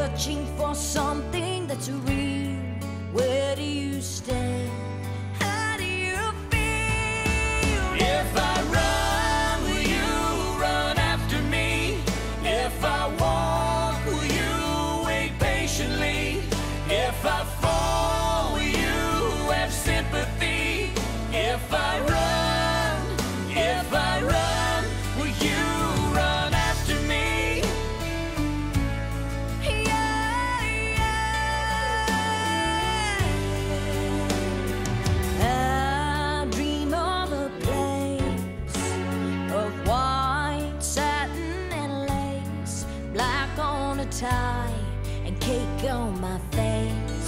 searching for something that's real. Where do you stand? How do you feel? If I run, will you run after me? If I walk, will you wait patiently? If I fall, will you have sympathy? If I run, will you run after me? Yeah, yeah. I dream of a place of white satin and lace, black on a tie and cake on my face.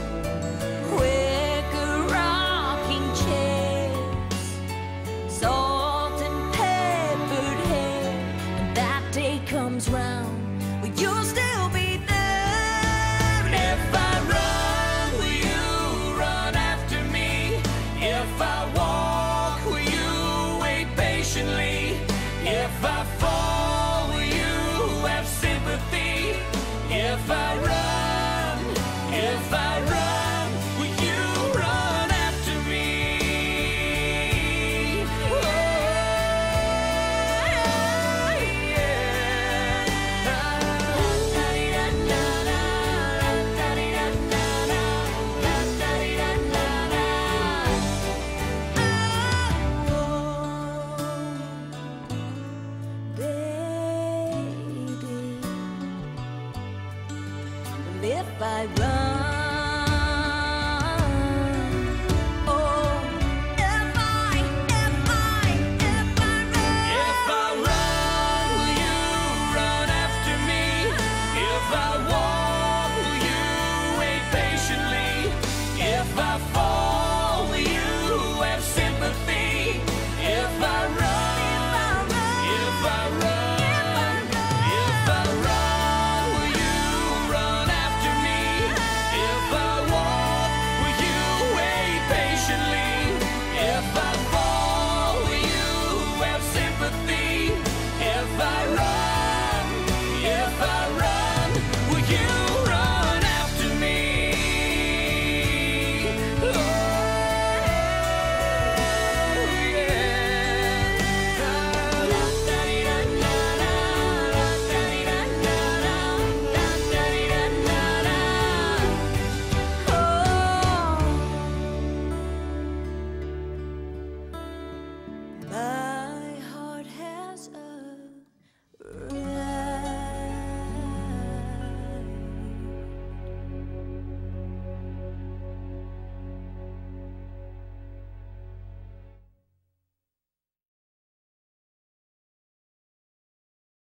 Wicker rocking chairs, salt and peppered hair. When that day comes round, will you still be there? And If I run, will you run after me? If I walk, will you wait patiently? If I fall, will you have sympathy? If I run, will you run after me? Oh, baby, if I run